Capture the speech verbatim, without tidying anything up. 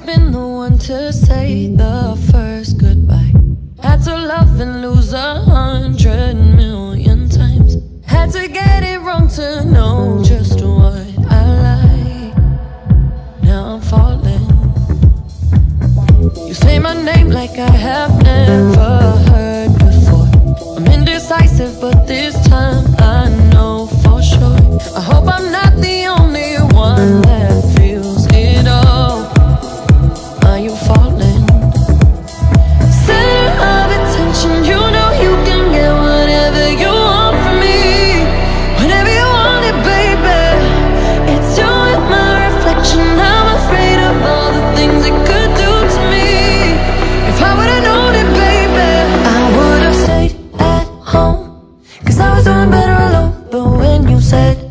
been the one to say the first goodbye. Had to love and lose a hundred million times. Had to get it wrong to know just what I like. Now I'm falling. You say my name like I have never heard before. I'm indecisive, but this time I know for sure. I hope I'm not the only one that feels it all. Are you falling? Center of attention, you know you can get whatever you want from me. Whenever you want it, baby. It's you and my reflection. I'm afraid of all the things it could do to me. If I would've known it, baby, I would've stayed at home, 'cause I was doing better alone. But when you said